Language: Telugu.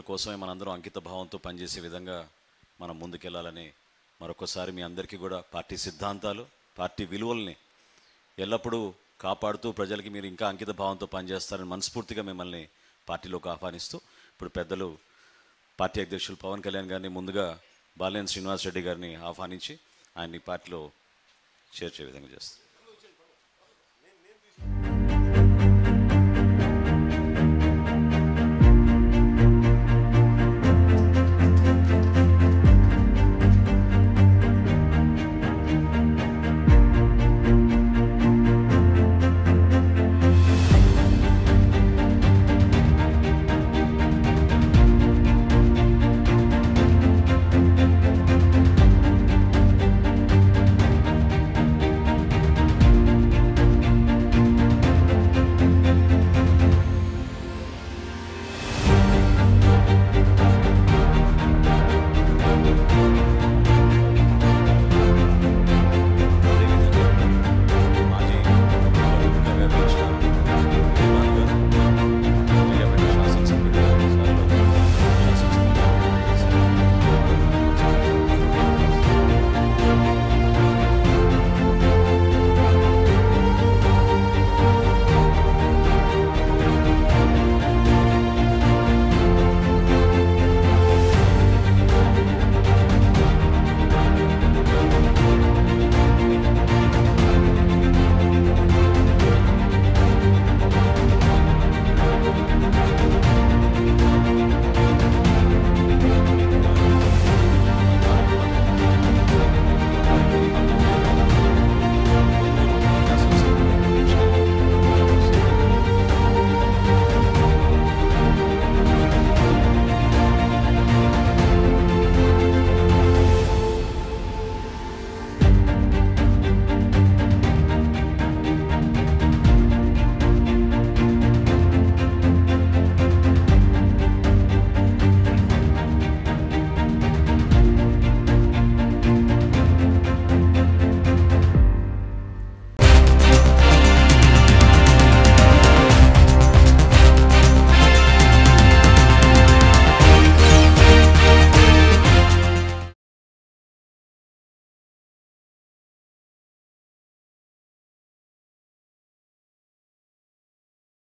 కోసమే మనందరం అంకిత భావంతో పనిచేసే విధంగా మనం ముందుకెళ్ళాలని మరొకసారి మీ అందరికీ కూడా పార్టీ సిద్ధాంతాలు, పార్టీ విలువల్ని ఎల్లప్పుడూ కాపాడుతూ ప్రజలకి మీరు ఇంకా అంకిత భావంతో పనిచేస్తారని మనస్ఫూర్తిగా మిమ్మల్ని పార్టీలోకి ఆహ్వానిస్తూ, ఇప్పుడు పెద్దలు పార్టీ అధ్యక్షులు పవన్ కళ్యాణ్ గారిని ముందుగా బాలినేని శ్రీనివాస్ రెడ్డి గారిని ఆహ్వానించి ఆయన్ని పార్టీలో చేర్చే విధంగా చేస్తారు.